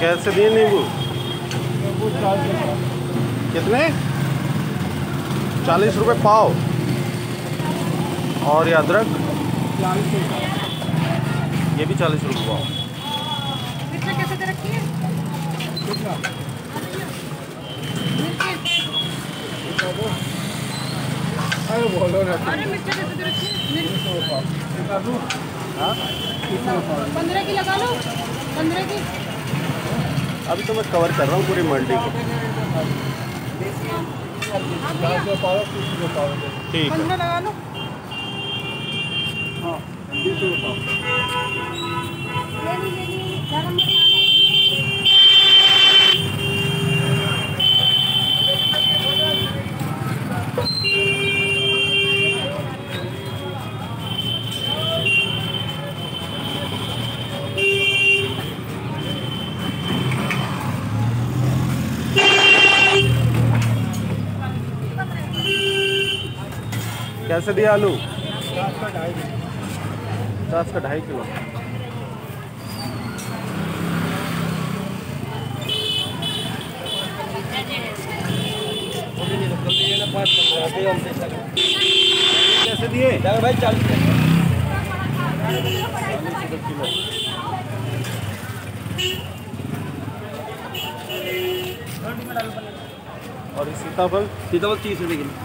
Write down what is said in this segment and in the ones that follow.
कैसे दिए नींबू? कितने? 40 रुपये पाव। और ये अदरक ये भी 40 रुपये पाव। मिर्च कैसे दे रखी है? अरे बोलो ना। अरे मिर्च कैसे दे रखी है? 15 की लगा लो, 15 की। अभी तो मैं कवर कर रहा हूँ पूरी मंडी को। ठीक है, 15 लगा लो। हाँ, गरम कैसे दिया आलू? 50 का 2.5 किलो। कैसे दिए भाई? 40 किलो। और ये सीताफल? सीताफल 30 रुपये किलो।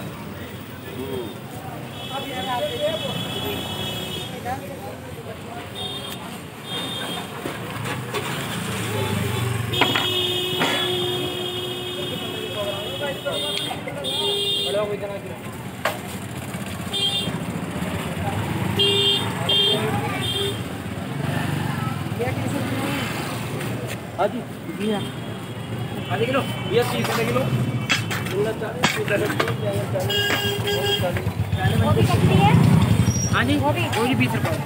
आधी किलो ये 30 रुपये किलो। वो भी कितनी है? हाँ जी, वो भी 20 रुपये।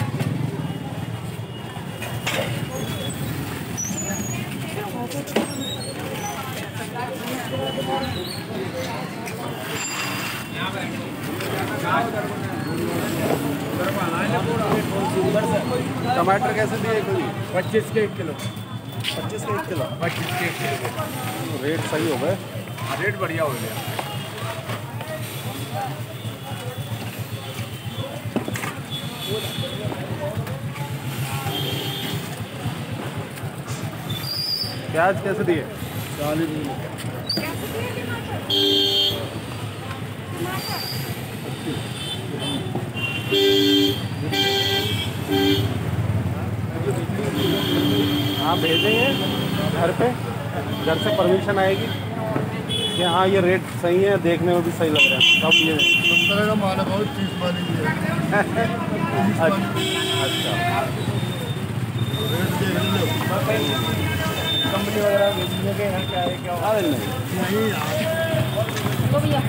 टमाटर कैसे दिए? 25 के 1 किलो। 25 का 1 किलो। 25 के 1 किलो। रेट सही हो गए। रेट बढ़िया हो गया। प्याज कैसे दिए? 40 रुपये। हाँ भेजेंगे घर पे। घर से परमिशन आएगी कि हाँ ये रेट सही है, देखने में भी सही लग रहा है, तब ये 15 का माल है, बहुत 30 वाली है। अच्छा, कंपनी वगैरह भेजने के यहाँ क्या है क्या? अरे नहीं, वो भैया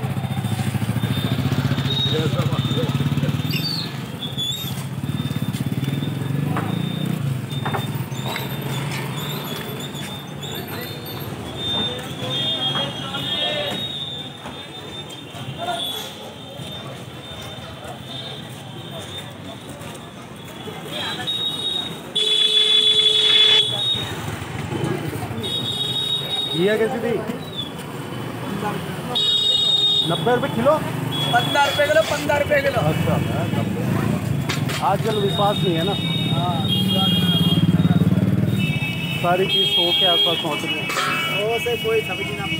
घिया कैसी थी? 90 रुपये किलो। 15 रुपये किलो। 15 रुपये किलो। अच्छा, 90। आजकल विश्वास नहीं है ना। सारी चीज़ 100 के आसपास पहुँच रही है। वो से कोई सब्जी ना।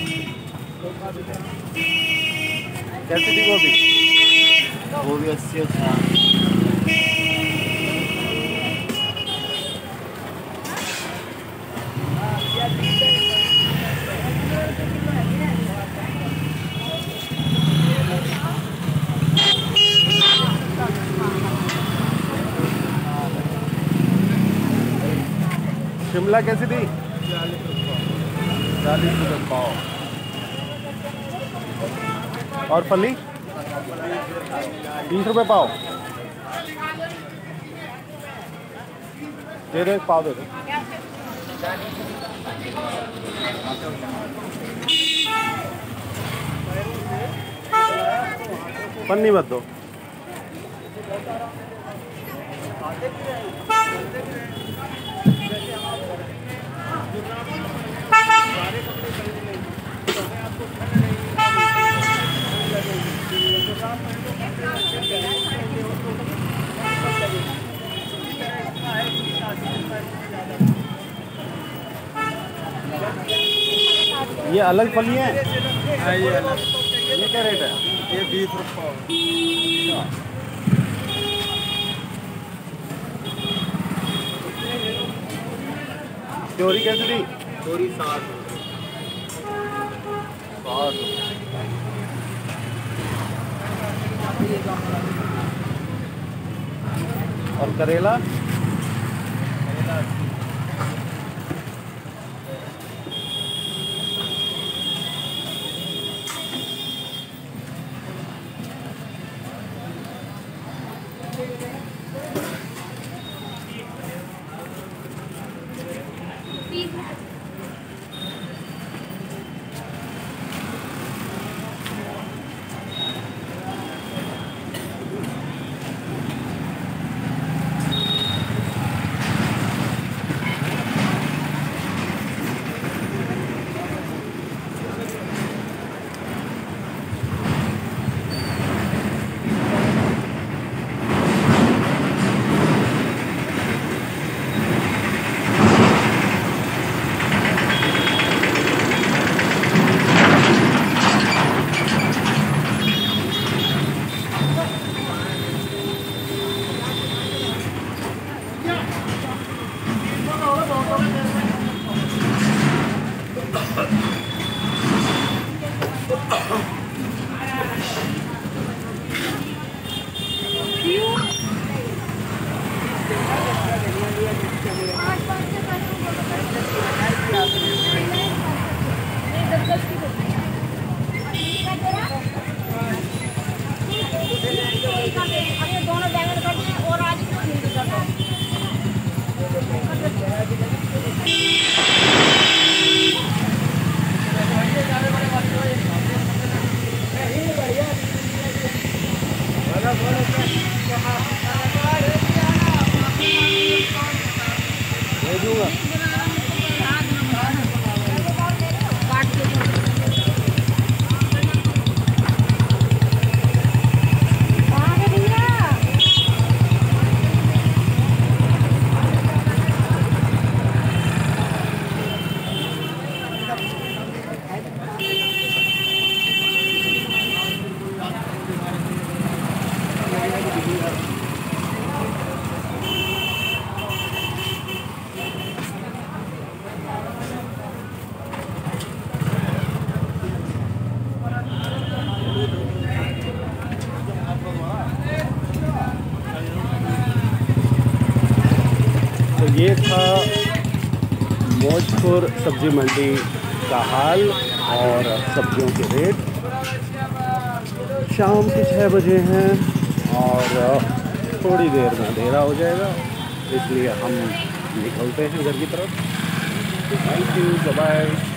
कैसी थी गोभी? वो भी 80 था। शिमला कैसी थी? 40 रुपये पाव। और फली 30 रुपये पाव। दे दो, एक पाव दे दो। पन्नी मत दो। ये अलग फलियाँ हैं? हाँ ये अलग। ये क्या रेट है? ये 20 रुपये। चोरी कैसे दी? थोड़ी 60। और करेला? दोनों बैगन कर दें और आज भिंडी कर दो। दे दूँगा। तो ये था मौजपुर सब्जी मंडी का हाल और सब्जियों के रेट। शाम के 6 बजे हैं और थोड़ी देर में अंधेरा हो जाएगा, इसलिए हम निकलते हैं घर की तरफ। Thank you, bye.